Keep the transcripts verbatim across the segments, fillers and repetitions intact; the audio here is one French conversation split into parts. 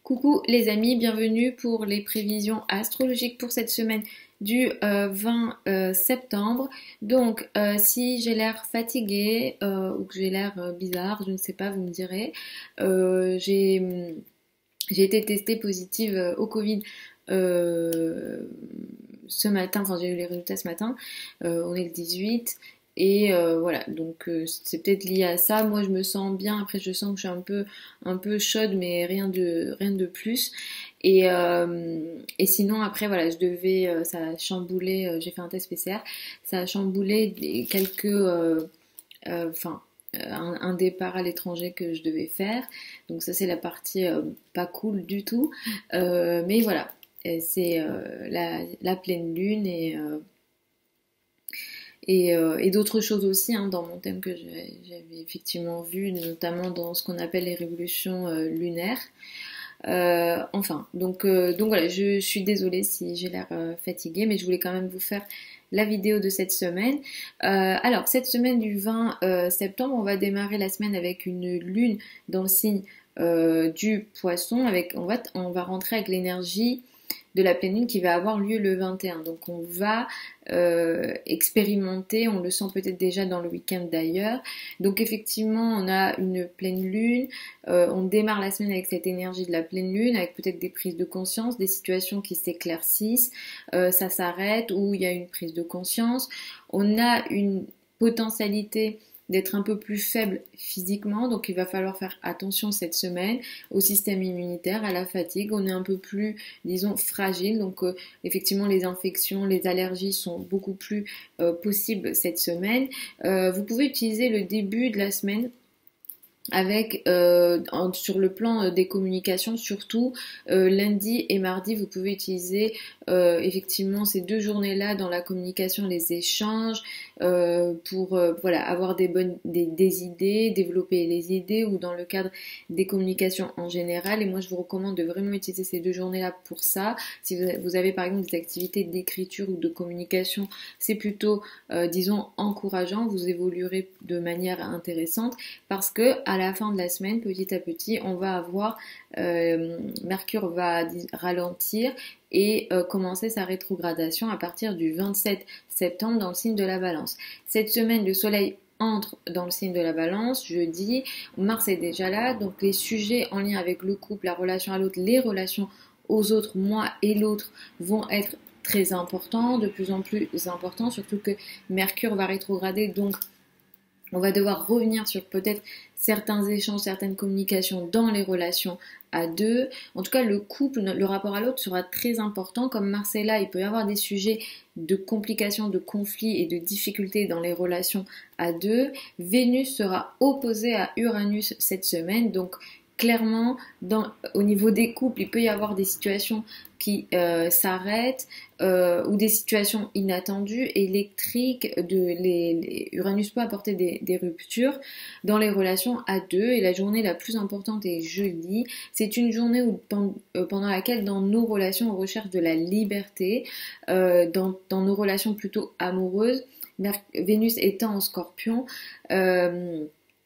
Coucou les amis, bienvenue pour les prévisions astrologiques pour cette semaine du euh, vingt euh, septembre. Donc euh, si j'ai l'air fatiguée euh, ou que j'ai l'air euh, bizarre, je ne sais pas, vous me direz. Euh, j'ai j'ai été testée positive euh, au Covid euh, ce matin, enfin j'ai eu les résultats ce matin, euh, on est le dix-huit. Et euh, voilà, donc euh, c'est peut-être lié à ça. Moi, je me sens bien. Après, je sens que je suis un peu, un peu chaude, mais rien de, rien de plus. Et, euh, et sinon, après, voilà, je devais, euh, ça a chamboulé. Euh, j'ai fait un test P C R. Ça a chamboulé des, quelques, euh, euh, enfin, euh, un, un départ à l'étranger que je devais faire. Donc ça, c'est la partie euh, pas cool du tout. Euh, mais voilà, et c'est euh, la, la pleine lune et euh, Et, euh, et d'autres choses aussi hein, dans mon thème que j'avais effectivement vu, notamment dans ce qu'on appelle les révolutions euh, lunaires. Euh, enfin, donc, euh, donc voilà, je, je suis désolée si j'ai l'air euh, fatiguée, mais je voulais quand même vous faire la vidéo de cette semaine. Euh, alors, cette semaine du vingt euh, septembre, on va démarrer la semaine avec une lune dans le signe euh, du poisson. Avec, on, va, on va rentrer avec l'énergie de la pleine lune qui va avoir lieu le vingt et un. Donc on va euh, expérimenter, on le sent peut-être déjà dans le week-end d'ailleurs. Donc effectivement on a une pleine lune, euh, on démarre la semaine avec cette énergie de la pleine lune, avec peut-être des prises de conscience, des situations qui s'éclaircissent, euh, ça s'arrête ou il y a une prise de conscience. On a une potentialité d'être un peu plus faible physiquement, donc il va falloir faire attention cette semaine au système immunitaire, à la fatigue, on est un peu plus, disons, fragile, donc euh, effectivement les infections, les allergies sont beaucoup plus euh, possibles cette semaine. Euh, vous pouvez utiliser le début de la semaine avec euh, en, sur le plan euh, des communications, surtout euh, lundi et mardi, vous pouvez utiliser euh, effectivement ces deux journées-là dans la communication, les échanges, euh, pour euh, voilà avoir des bonnes des, des idées, développer les idées ou dans le cadre des communications en général. Et moi, je vous recommande de vraiment utiliser ces deux journées-là pour ça. Si vous avez, vous avez par exemple des activités d'écriture ou de communication, c'est plutôt euh, disons encourageant. Vous évoluerez de manière intéressante parce que à la fin de la semaine, petit à petit, on va avoir euh, Mercure va ralentir et euh, commencer sa rétrogradation à partir du vingt-sept septembre dans le signe de la Balance. Cette semaine, le Soleil entre dans le signe de la Balance, jeudi, Mars est déjà là, donc les sujets en lien avec le couple, la relation à l'autre, les relations aux autres, moi et l'autre, vont être très importants, de plus en plus importants, surtout que Mercure va rétrograder, donc on va devoir revenir sur peut-être certains échanges, certaines communications dans les relations à deux. En tout cas, le couple, le rapport à l'autre sera très important. Comme Marcella, il peut y avoir des sujets de complications, de conflits et de difficultés dans les relations à deux. Vénus sera opposée à Uranus cette semaine, donc clairement, dans, au niveau des couples, il peut y avoir des situations qui euh, s'arrêtent euh, ou des situations inattendues, électriques. De, les, les, Uranus peut apporter des, des ruptures dans les relations à deux. Et la journée la plus importante est jeudi. C'est une journée où, pendant laquelle, dans nos relations, on recherche de la liberté, euh, dans, dans nos relations plutôt amoureuses. Vénus étant en Scorpion. Euh,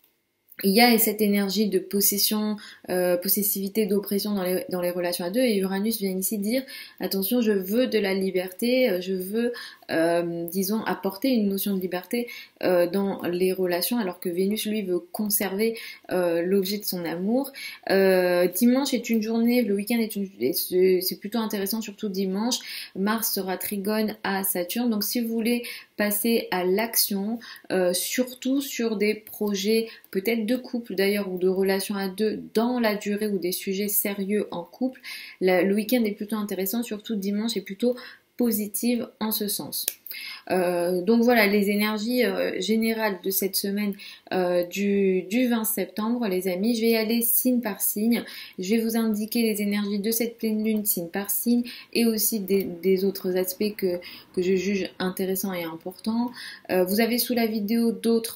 Il y a cette énergie de possession, euh, possessivité, d'oppression dans les, dans les relations à deux, et Uranus vient ici dire attention, je veux de la liberté, je veux, euh, disons, apporter une notion de liberté euh, dans les relations, alors que Vénus, lui, veut conserver euh, l'objet de son amour. Euh, dimanche est une journée, le week-end est une, c'est plutôt intéressant, surtout dimanche. Mars sera trigone à Saturne, donc si vous voulez passer à l'action, euh, surtout sur des projets peut-être de couple d'ailleurs ou de relations à deux dans la durée ou des sujets sérieux en couple, la, le week-end est plutôt intéressant, surtout dimanche est plutôt positive en ce sens. Euh, donc voilà les énergies euh, générales de cette semaine euh, du, du vingt septembre les amis. Je vais y aller signe par signe, je vais vous indiquer les énergies de cette pleine lune signe par signe et aussi des, des autres aspects que, que je juge intéressants et importants. Euh, vous avez sous la vidéo d'autres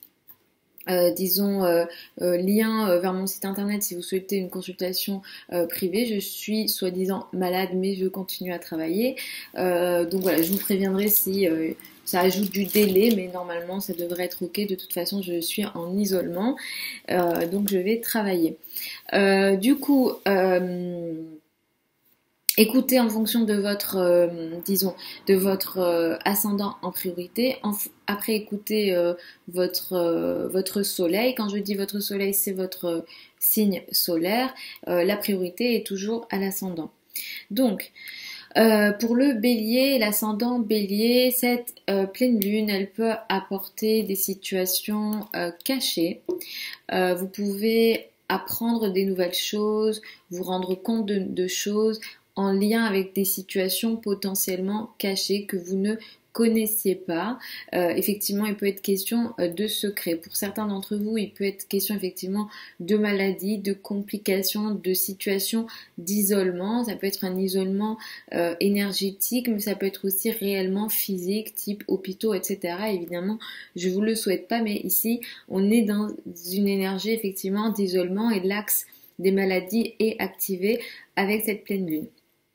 Euh, disons euh, euh, lien euh, vers mon site internet si vous souhaitez une consultation euh, privée. Je suis soi-disant malade mais je continue à travailler, euh, donc voilà, je vous préviendrai si euh, ça ajoute du délai, mais normalement ça devrait être ok. De toute façon, je suis en isolement, euh, donc je vais travailler. Euh, du coup, euh, écoutez en fonction de votre, euh, disons, de votre euh, ascendant en priorité. En, après, écoutez euh, votre euh, votre soleil. Quand je dis votre soleil, c'est votre signe solaire. Euh, la priorité est toujours à l'ascendant. Donc, Euh, pour le bélier, l'ascendant bélier, cette euh, pleine lune, elle peut apporter des situations euh, cachées. Euh, vous pouvez apprendre des nouvelles choses, vous rendre compte de, de choses en lien avec des situations potentiellement cachées que vous ne connaissiez pas. Euh, effectivement, il peut être question euh, de secrets. Pour certains d'entre vous, il peut être question effectivement de maladies, de complications, de situations d'isolement. Ça peut être un isolement euh, énergétique, mais ça peut être aussi réellement physique, type hôpitaux, et cetera. Évidemment, je vous le souhaite pas, mais ici, on est dans une énergie effectivement d'isolement et l'axe des maladies est activé avec cette pleine lune.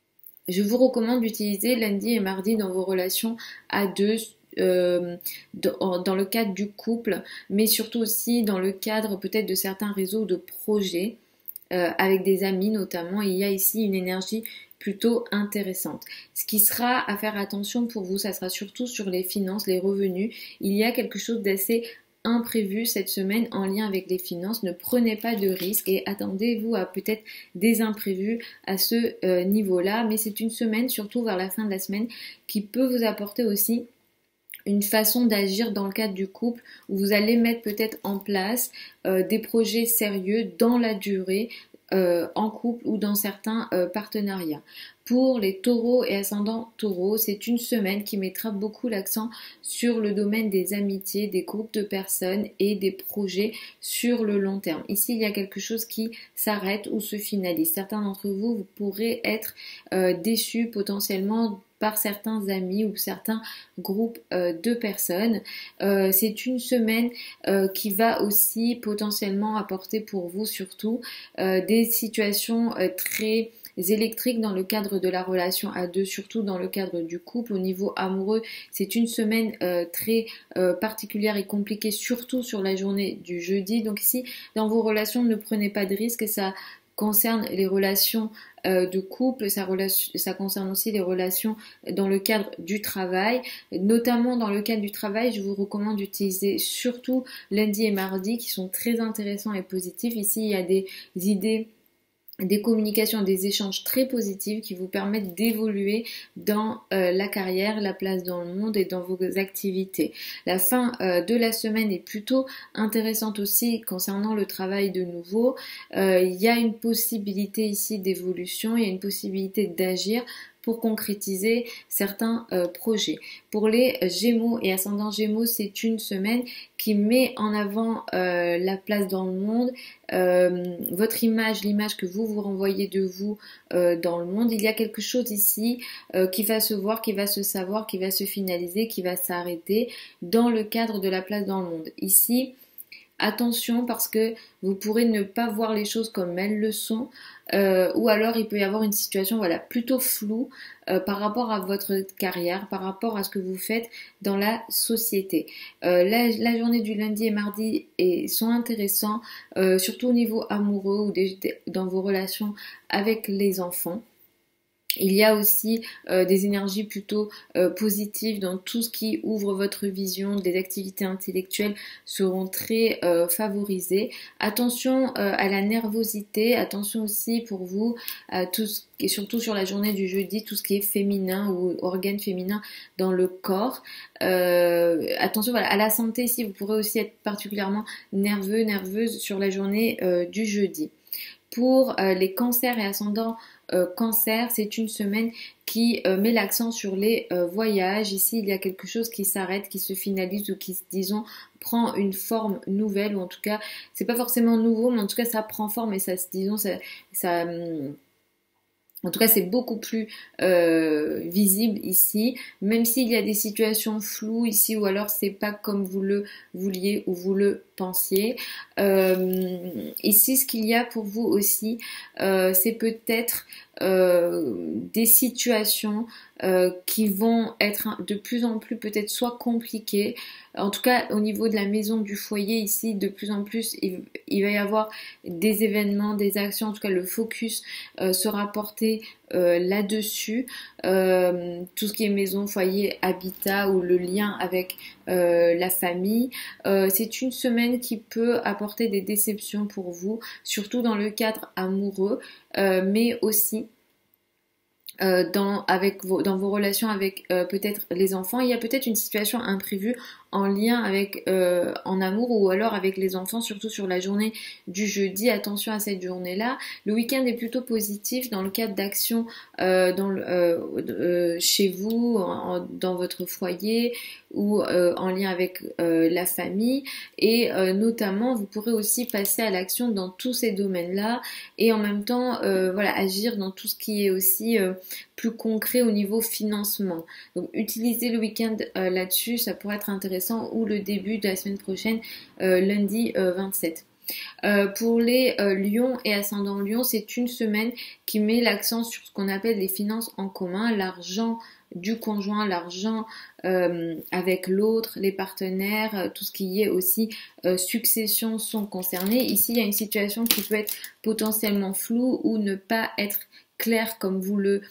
Je vous recommande d'utiliser lundi et mardi dans vos relations à deux, euh, dans, dans le cadre du couple, mais surtout aussi dans le cadre peut-être de certains réseaux de projets, euh, avec des amis notamment. Il y a ici une énergie plutôt intéressante. Ce qui sera à faire attention pour vous, ça sera surtout sur les finances, les revenus. Il y a quelque chose d'assez imprévu cette semaine en lien avec les finances. Ne prenez pas de risques et attendez-vous à peut-être des imprévus à ce euh, niveau-là. Mais c'est une semaine, surtout vers la fin de la semaine, qui peut vous apporter aussi une façon d'agir dans le cadre du couple où vous allez mettre peut-être en place euh, des projets sérieux dans la durée, euh, en couple ou dans certains euh, partenariats. Pour les taureaux et ascendants taureaux, c'est une semaine qui mettra beaucoup l'accent sur le domaine des amitiés, des groupes de personnes et des projets sur le long terme. Ici, il y a quelque chose qui s'arrête ou se finalise. Certains d'entre vous, vous pourrez être euh, déçus potentiellement par certains amis ou certains groupes euh, de personnes. Euh, c'est une semaine euh, qui va aussi potentiellement apporter pour vous surtout euh, des situations euh, très électriques dans le cadre de la relation à deux, surtout dans le cadre du couple. Au niveau amoureux, c'est une semaine euh, très euh, particulière et compliquée, surtout sur la journée du jeudi. Donc ici, dans vos relations, ne prenez pas de risques, et ça concerne les relations euh, de couple, ça, relation, ça concerne aussi les relations dans le cadre du travail. Notamment dans le cadre du travail, je vous recommande d'utiliser surtout lundi et mardi qui sont très intéressants et positifs. Ici, il y a des idées, des communications, des échanges très positifs qui vous permettent d'évoluer dans euh, la carrière, la place dans le monde et dans vos activités. La fin euh, de la semaine est plutôt intéressante aussi concernant le travail de nouveau. Euh, il y a une possibilité ici d'évolution, il y a une possibilité d'agir pour concrétiser certains euh, projets. Pour les Gémeaux et ascendants Gémeaux, c'est une semaine qui met en avant euh, la place dans le monde, euh, votre image, l'image que vous vous renvoyez de vous euh, dans le monde. Il y a quelque chose ici euh, qui va se voir, qui va se savoir, qui va se finaliser, qui va s'arrêter dans le cadre de la place dans le monde. Ici, attention parce que vous pourrez ne pas voir les choses comme elles le sont, euh, ou alors il peut y avoir une situation voilà, plutôt floue euh, par rapport à votre carrière, par rapport à ce que vous faites dans la société. Euh, la, la journée du lundi et mardi est, sont intéressants, euh, surtout au niveau amoureux ou des, des, dans vos relations avec les enfants. Il y a aussi euh, des énergies plutôt euh, positives dans tout ce qui ouvre votre vision, des activités intellectuelles seront très euh, favorisées. Attention euh, à la nervosité, attention aussi pour vous à tout ce et surtout sur la journée du jeudi, tout ce qui est féminin ou organe féminin dans le corps. Euh, attention voilà, à la santé ici, vous pourrez aussi être particulièrement nerveux, nerveuse sur la journée euh, du jeudi. Pour euh, les cancers et ascendants euh, cancer, c'est une semaine qui euh, met l'accent sur les euh, voyages. Ici, il y a quelque chose qui s'arrête, qui se finalise ou qui, disons, prend une forme nouvelle, ou en tout cas, c'est pas forcément nouveau, mais en tout cas, ça prend forme et ça, disons, ça... ça hum, en tout cas, c'est beaucoup plus euh, visible ici, même s'il y a des situations floues ici, ou alors c'est pas comme vous le vouliez ou vous le pensiez. Euh, ici, ce qu'il y a pour vous aussi, euh, c'est peut-être euh, des situations euh, qui vont être de plus en plus peut-être soit compliquées. En tout cas, au niveau de la maison, du foyer, ici, de plus en plus, il, il va y avoir des événements, des actions. En tout cas, le focus euh, sera porté euh, là-dessus. Euh, tout ce qui est maison, foyer, habitat ou le lien avec euh, la famille. Euh, c'est une semaine qui peut apporter des déceptions pour vous, surtout dans le cadre amoureux, euh, mais aussi euh, dans, avec vos, dans vos relations avec euh, peut-être les enfants. Il y a peut-être une situation imprévue en lien avec euh, en amour ou alors avec les enfants, surtout sur la journée du jeudi. Attention à cette journée-là. Le week-end est plutôt positif dans le cadre d'actions euh, dans le, euh, euh, chez vous, en, dans votre foyer ou euh, en lien avec euh, la famille, et euh, notamment vous pourrez aussi passer à l'action dans tous ces domaines-là et en même temps euh, voilà, agir dans tout ce qui est aussi euh, plus concret au niveau financement. Donc utilisez le week-end euh, là-dessus, ça pourrait être intéressant, ou le début de la semaine prochaine, euh, lundi euh, vingt-sept. Euh, pour les euh, lions et ascendants lions, c'est une semaine qui met l'accent sur ce qu'on appelle les finances en commun, l'argent du conjoint, l'argent euh, avec l'autre, les partenaires, euh, tout ce qui est aussi euh, succession sont concernés. Ici, il y a une situation qui peut être potentiellement floue ou ne pas être claire comme vous le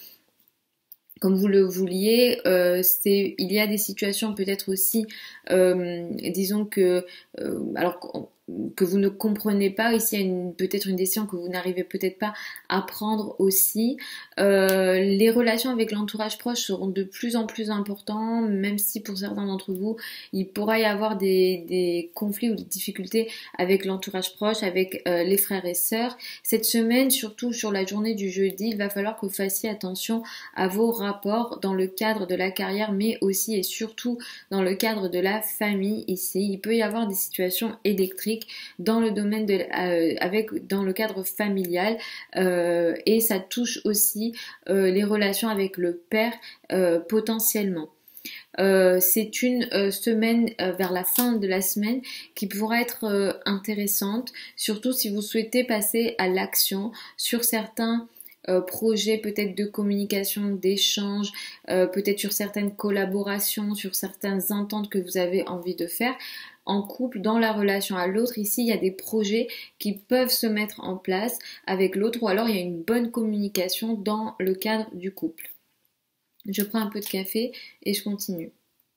comme vous le vouliez. Euh, c'est, il y a des situations peut-être aussi, euh, disons que, euh, alors que vous ne comprenez pas. Ici, il y a une, peut-être une décision que vous n'arrivez peut-être pas à prendre aussi. Euh, les relations avec l'entourage proche seront de plus en plus importantes, même si pour certains d'entre vous, il pourra y avoir des, des conflits ou des difficultés avec l'entourage proche, avec euh, les frères et sœurs. Cette semaine, surtout sur la journée du jeudi, il va falloir que vous fassiez attention à vos rapports dans le cadre de la carrière, mais aussi et surtout dans le cadre de la famille. Ici, il peut y avoir des situations électriques dans le domaine de, euh, avec dans le cadre familial, euh, et ça touche aussi euh, les relations avec le père euh, potentiellement. Euh, c'est une euh, semaine euh, vers la fin de la semaine qui pourra être euh, intéressante, surtout si vous souhaitez passer à l'action sur certains Euh, projets peut-être de communication, d'échange, euh, peut-être sur certaines collaborations, sur certaines ententes que vous avez envie de faire en couple, dans la relation à l'autre. Ici, il y a des projets qui peuvent se mettre en place avec l'autre, ou alors il y a une bonne communication dans le cadre du couple. Je prends un peu de café et je continue.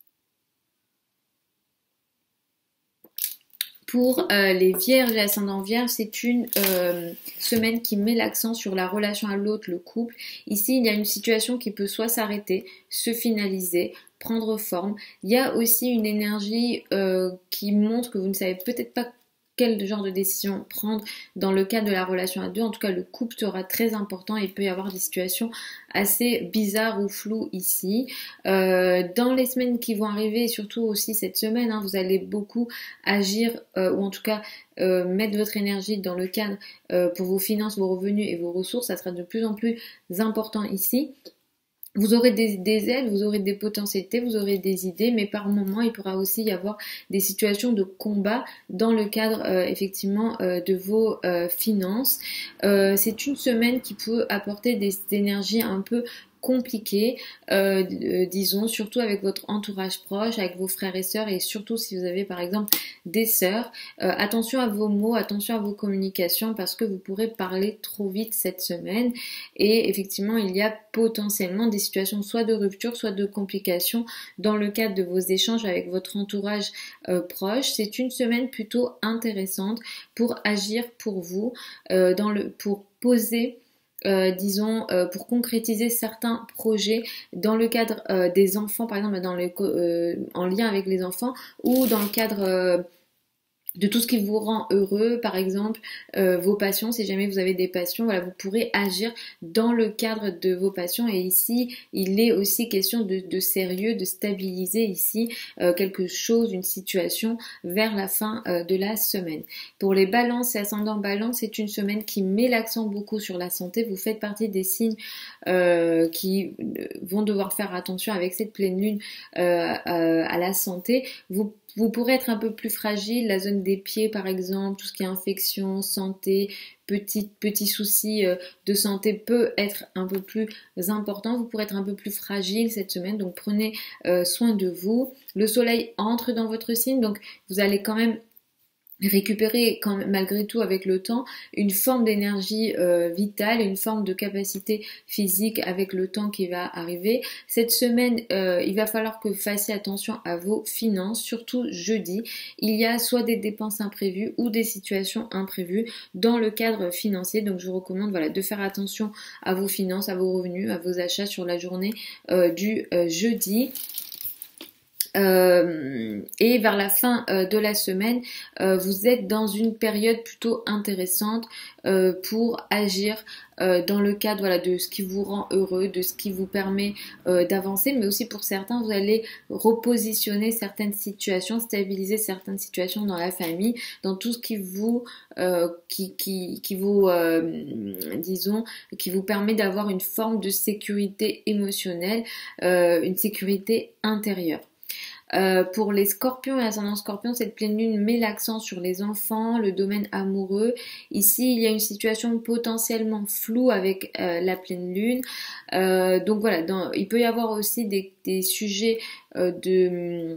Pour euh, les vierges et ascendants vierges, c'est une euh, semaine qui met l'accent sur la relation à l'autre, le couple. Ici, il y a une situation qui peut soit s'arrêter, se finaliser, prendre forme. Il y a aussi une énergie euh, qui montre que vous ne savez peut-être pas quel genre de décision prendre dans le cadre de la relation à deux. En tout cas, le couple sera très important et il peut y avoir des situations assez bizarres ou floues ici. Euh, dans les semaines qui vont arriver, et surtout aussi cette semaine, hein, vous allez beaucoup agir euh, ou en tout cas euh, mettre votre énergie dans le cadre euh, pour vos finances, vos revenus et vos ressources. Ça sera de plus en plus important ici. Vous aurez des, des aides, vous aurez des potentialités, vous aurez des idées, mais par moments, il pourra aussi y avoir des situations de combat dans le cadre euh, effectivement euh, de vos euh, finances. Euh, c'est une semaine qui peut apporter des énergies un peu compliqué, euh, euh, disons, surtout avec votre entourage proche, avec vos frères et sœurs, et surtout si vous avez par exemple des sœurs. Euh, attention à vos mots, attention à vos communications, parce que vous pourrez parler trop vite cette semaine, et effectivement il y a potentiellement des situations soit de rupture, soit de complications dans le cadre de vos échanges avec votre entourage euh, proche. C'est une semaine plutôt intéressante pour agir pour vous, euh, dans le, pour poser Euh, disons, euh, pour concrétiser certains projets dans le cadre euh, des enfants, par exemple dans les, euh, en lien avec les enfants, ou dans le cadre euh, de tout ce qui vous rend heureux, par exemple euh, vos passions. Si jamais vous avez des passions, voilà, vous pourrez agir dans le cadre de vos passions. Et ici, il est aussi question de, de sérieux, de stabiliser ici euh, quelque chose, une situation vers la fin euh, de la semaine. Pour les balances et ascendants balance, c'est une semaine qui met l'accent beaucoup sur la santé. Vous faites partie des signes euh, qui vont devoir faire attention avec cette pleine lune euh, euh, à la santé. Vous vous pourrez être un peu plus fragile, la zone des pieds par exemple, tout ce qui est infection, santé, petits, petits soucis euh, de santé peut être un peu plus important. Vous pourrez être un peu plus fragile cette semaine, donc prenez euh, soin de vous. Le soleil entre dans votre signe, donc vous allez quand même récupérer quand même, malgré tout avec le temps une forme d'énergie euh, vitale, une forme de capacité physique avec le temps qui va arriver. Cette semaine, euh, il va falloir que vous fassiez attention à vos finances, surtout jeudi. Il y a soit des dépenses imprévues ou des situations imprévues dans le cadre financier. Donc je vous recommande voilà, de faire attention à vos finances, à vos revenus, à vos achats sur la journée euh, du euh, jeudi. Euh, et vers la fin euh, de la semaine, euh, vous êtes dans une période plutôt intéressante euh, pour agir euh, dans le cadre voilà, de ce qui vous rend heureux, de ce qui vous permet euh, d'avancer, mais aussi pour certains, vous allez repositionner certaines situations, stabiliser certaines situations dans la famille, dans tout ce qui vous, euh, qui, qui, qui vous, euh, disons, qui vous permet d'avoir une forme de sécurité émotionnelle, euh, une sécurité intérieure. Euh, pour les scorpions et ascendant scorpion, cette pleine lune met l'accent sur les enfants, le domaine amoureux. Ici, il y a une situation potentiellement floue avec euh, la pleine lune. Euh, donc voilà, dans, il peut y avoir aussi des, des sujets euh, de...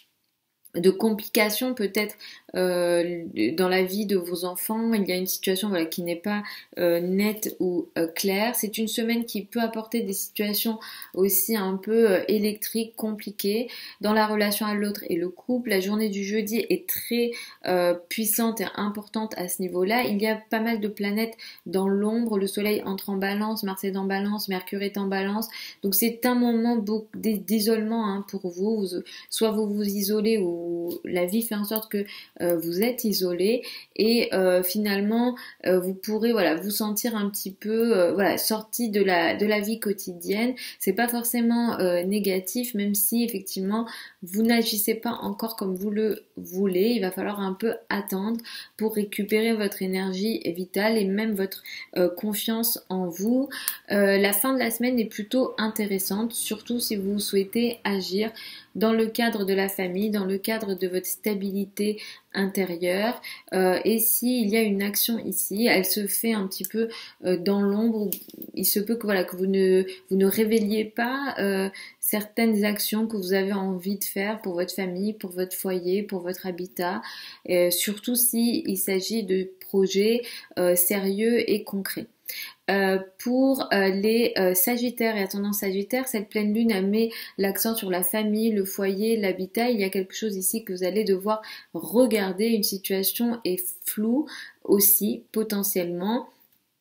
de complications peut-être euh, dans la vie de vos enfants. Il y a une situation voilà, qui n'est pas euh, nette ou euh, claire. C'est une semaine qui peut apporter des situations aussi un peu euh, électriques, compliquées dans la relation à l'autre et le couple. La journée du jeudi est très euh, puissante et importante à ce niveau-là. Il y a pas mal de planètes dans l'ombre. Le soleil entre en balance, Mars est en balance, Mercure est en balance. Donc c'est un moment d'isolement hein, pour vous. vous. Soit vous vous isolez ou la vie fait en sorte que euh, vous êtes isolé et euh, finalement euh, vous pourrez voilà vous sentir un petit peu euh, voilà sorti de la de la vie quotidienne. C'est pas forcément euh, négatif, même si effectivement vous n'agissez pas encore comme vous le voulez. Il va falloir un peu attendre pour récupérer votre énergie vitale et même votre euh, confiance en vous. Euh, la fin de la semaine est plutôt intéressante, surtout si vous souhaitez agir dans le cadre de la famille, dans le cadre de votre stabilité intérieure. Euh, et s'il y a une action ici, elle se fait un petit peu euh, dans l'ombre. Il se peut que voilà que vous ne vous ne révéliez pas euh, certaines actions que vous avez envie de faire pour votre famille, pour votre foyer, pour votre habitat, euh, surtout si il s'agit de projets euh, sérieux et concrets. Euh, pour euh, les euh, Sagittaires et ascendant Sagittaire, cette pleine lune elle met l'accent sur la famille, le foyer, l'habitat. Il y a quelque chose ici que vous allez devoir regarder. Une situation est floue aussi potentiellement.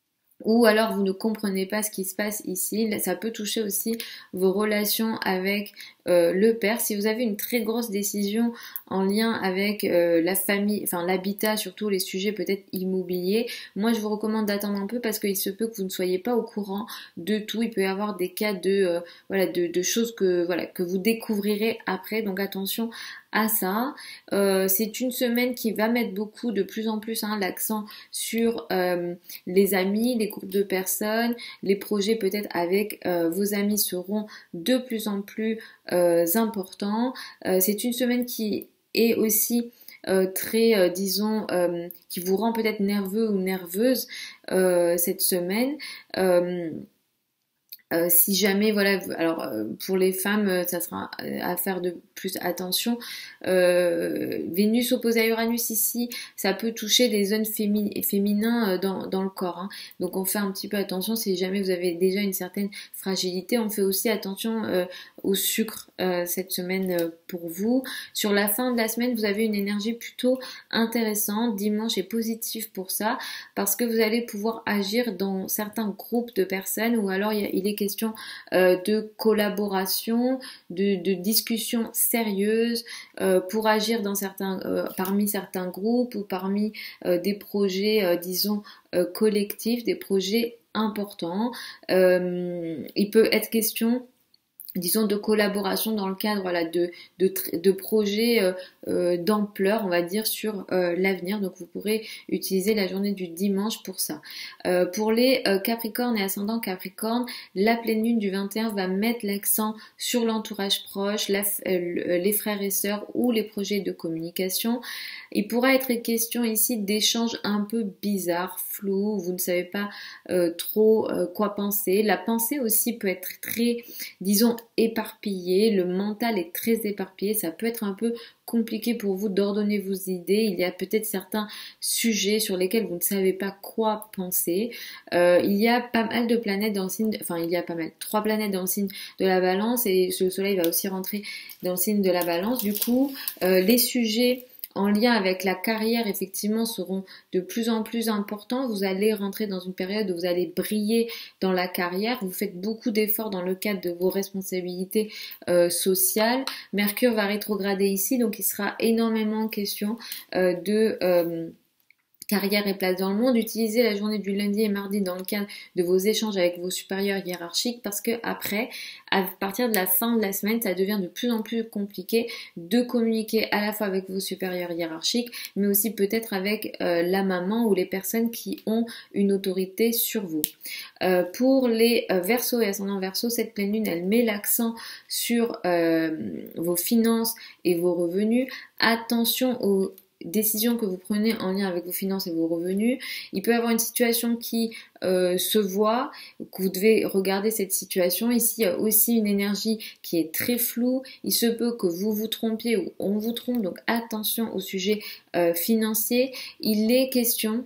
Ou alors vous ne comprenez pas ce qui se passe ici. Ça peut toucher aussi vos relations avec euh, le père. Si vous avez une très grosse décision en lien avec euh, la famille, enfin l'habitat, surtout les sujets peut-être immobiliers, moi je vous recommande d'attendre un peu parce qu'il se peut que vous ne soyez pas au courant de tout. Il peut y avoir des cas de euh, voilà de, de choses que voilà que vous découvrirez après. Donc attention à ça. Euh, c'est une semaine qui va mettre beaucoup de plus en plus hein, l'accent sur euh, les amis, les groupes de personnes, les projets peut-être avec euh, vos amis seront de plus en plus euh, importants. Euh, c'est une semaine qui est aussi euh, très, euh, disons, euh, qui vous rend peut-être nerveux ou nerveuse euh, cette semaine. Euh, Euh, si jamais, voilà, alors euh, pour les femmes, euh, ça sera à faire de plus attention. Euh, Vénus opposée à Uranus ici, ça peut toucher des zones fémi féminins euh, dans, dans le corps. Hein. Donc on fait un petit peu attention si jamais vous avez déjà une certaine fragilité. On fait aussi attention euh, au sucre euh, cette semaine euh, pour vous. Sur la fin de la semaine, vous avez une énergie plutôt intéressante. Dimanche est positif pour ça parce que vous allez pouvoir agir dans certains groupes de personnes ou alors il, y a, il est question euh, de collaboration, de, de discussions sérieuses euh, pour agir dans certains, euh, parmi certains groupes ou parmi euh, des projets, euh, disons, euh, collectifs, des projets importants. Euh, il peut être question disons de collaboration dans le cadre voilà, de, de, de projets euh, euh, d'ampleur, on va dire, sur euh, l'avenir. Donc vous pourrez utiliser la journée du dimanche pour ça. Euh, pour les euh, Capricornes et ascendants Capricorne, la pleine lune du vingt et un va mettre l'accent sur l'entourage proche, la, euh, les frères et sœurs ou les projets de communication. Il pourra être question ici d'échanges un peu bizarres, flous, vous ne savez pas euh, trop euh, quoi penser. La pensée aussi peut être très, disons, éparpillé, le mental est très éparpillé, ça peut être un peu compliqué pour vous d'ordonner vos idées, il y a peut-être certains sujets sur lesquels vous ne savez pas quoi penser. Euh, il y a pas mal de planètes dans le signe, enfin il y a pas mal, trois planètes dans le signe de la Balance et le soleil va aussi rentrer dans le signe de la Balance. Du coup, euh, les sujets en lien avec la carrière, effectivement, seront de plus en plus importants. Vous allez rentrer dans une période où vous allez briller dans la carrière. Vous faites beaucoup d'efforts dans le cadre de vos responsabilités euh, sociales. Mercure va rétrograder ici, donc il sera énormément question euh, de... Euh, carrière et place dans le monde. Utilisez la journée du lundi et mardi dans le cadre de vos échanges avec vos supérieurs hiérarchiques parce que après, à partir de la fin de la semaine, ça devient de plus en plus compliqué de communiquer à la fois avec vos supérieurs hiérarchiques, mais aussi peut-être avec euh, la maman ou les personnes qui ont une autorité sur vous. Euh, pour les euh, Verseaux et ascendants Verseaux, cette pleine lune, elle met l'accent sur euh, vos finances et vos revenus. Attention aux décisions que vous prenez en lien avec vos finances et vos revenus. Il peut y avoir une situation qui euh, se voit, que vous devez regarder cette situation. Ici, il y a aussi une énergie qui est très floue. Il se peut que vous vous trompiez ou on vous trompe, donc attention au sujet euh, financier. Il est question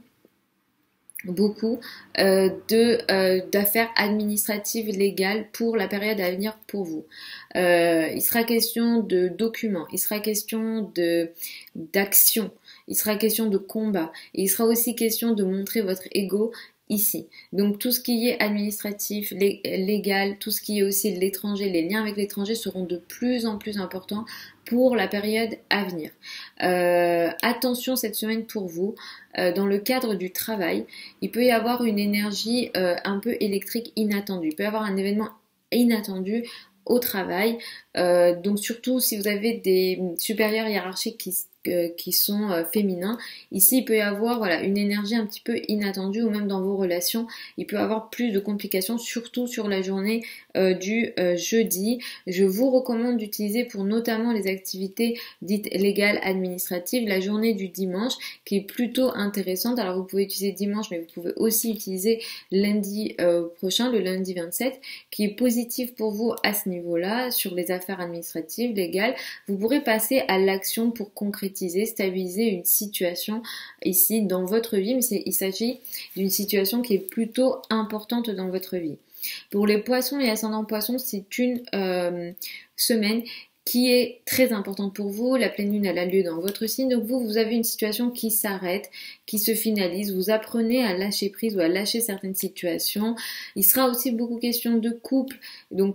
beaucoup euh, de euh, d'affaires administratives légales pour la période à venir pour vous. Euh, il sera question de documents, il sera question de d'action, il sera question de combat, et il sera aussi question de montrer votre ego ici. Donc tout ce qui est administratif, légal, tout ce qui est aussi l'étranger, les liens avec l'étranger seront de plus en plus importants pour la période à venir. Euh, attention cette semaine pour vous, euh, dans le cadre du travail, il peut y avoir une énergie euh, un peu électrique inattendue. Il peut y avoir un événement inattendu au travail, euh, donc surtout si vous avez des supérieurs hiérarchiques qui Euh, qui sont euh, féminins. Ici, il peut y avoir voilà, une énergie un petit peu inattendue ou même dans vos relations, il peut y avoir plus de complications, surtout sur la journée euh, du euh, jeudi. Je vous recommande d'utiliser pour notamment les activités dites légales administratives la journée du dimanche qui est plutôt intéressante. Alors vous pouvez utiliser dimanche, mais vous pouvez aussi utiliser lundi euh, prochain, le lundi vingt-sept, qui est positif pour vous à ce niveau-là, sur les affaires administratives, légales. Vous pourrez passer à l'action pour concrétiser, stabiliser une situation ici dans votre vie, mais il s'agit d'une situation qui est plutôt importante dans votre vie. Pour les poissons et ascendants poissons, c'est une euh, semaine qui est très importante pour vous. La pleine lune elle a lieu dans votre signe, donc vous, vous avez une situation qui s'arrête, qui se finalise, vous apprenez à lâcher prise ou à lâcher certaines situations. Il sera aussi beaucoup question de couple, donc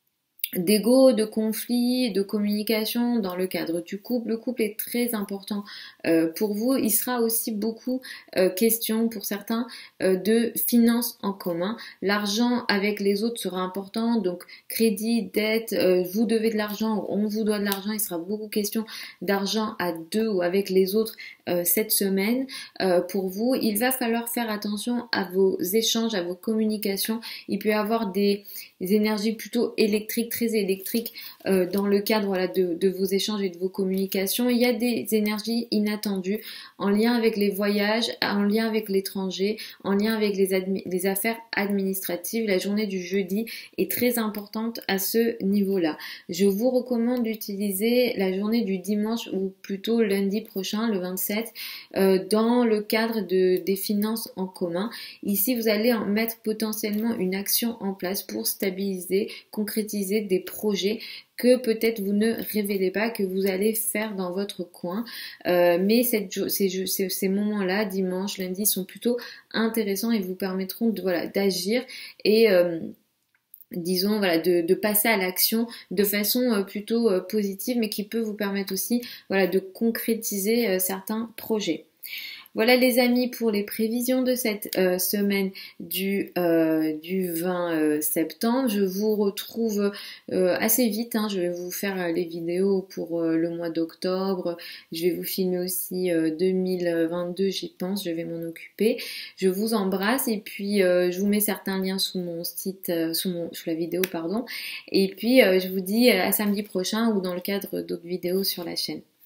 d'ego, de conflit, de communication dans le cadre du couple. Le couple est très important euh, pour vous. Il sera aussi beaucoup euh, question pour certains euh, de finances en commun. L'argent avec les autres sera important, donc crédit, dette, euh, vous devez de l'argent, on vous doit de l'argent. Il sera beaucoup question d'argent à deux ou avec les autres euh, cette semaine. Euh, pour vous, il va falloir faire attention à vos échanges, à vos communications. Il peut y avoir des, des énergies plutôt électriques, très électriques euh, dans le cadre voilà, de, de vos échanges et de vos communications. Il y a des énergies inattendues en lien avec les voyages, en lien avec l'étranger, en lien avec les, les affaires administratives. La journée du jeudi est très importante à ce niveau-là. Je vous recommande d'utiliser la journée du dimanche ou plutôt lundi prochain, le vingt-sept, euh, dans le cadre de, des finances en commun. Ici, vous allez en mettre potentiellement une action en place pour stabiliser, concrétiser des projets que peut-être vous ne révélez pas, que vous allez faire dans votre coin. Euh, mais cette, ces, ces, ces moments-là, dimanche, lundi, sont plutôt intéressants et vous permettront de, voilà, d'agir et euh, disons voilà de, de passer à l'action de façon euh, plutôt euh, positive, mais qui peut vous permettre aussi voilà de concrétiser euh, certains projets. Voilà les amis pour les prévisions de cette euh, semaine du, euh, du vingt euh, septembre. Je vous retrouve euh, assez vite, hein. Je vais vous faire euh, les vidéos pour euh, le mois d'octobre. Je vais vous filmer aussi euh, deux mille vingt-deux, j'y pense, je vais m'en occuper. Je vous embrasse et puis euh, je vous mets certains liens sous mon site, euh, sous, mon, sous la vidéo, pardon. Et puis euh, je vous dis à samedi prochain ou dans le cadre d'autres vidéos sur la chaîne.